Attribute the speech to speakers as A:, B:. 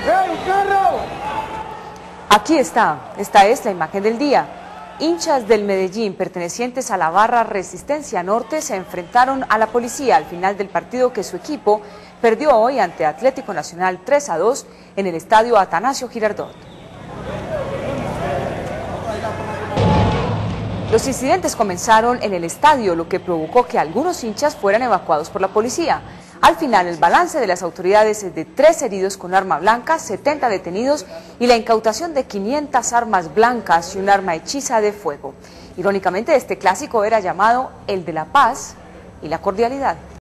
A: Aquí está, esta es la imagen del día. Hinchas del Medellín pertenecientes a la barra Resistencia Norte se enfrentaron a la policía al final del partido que su equipo perdió hoy ante Atlético Nacional 3-2 en el estadio Atanasio Girardot. Los incidentes comenzaron en el estadio, lo que provocó que algunos hinchas fueran evacuados por la policía. Al final, el balance de las autoridades es de 3 heridos con arma blanca, 70 detenidos y la incautación de 500 armas blancas y un arma hechiza de fuego. Irónicamente, este clásico era llamado el de la paz y la cordialidad.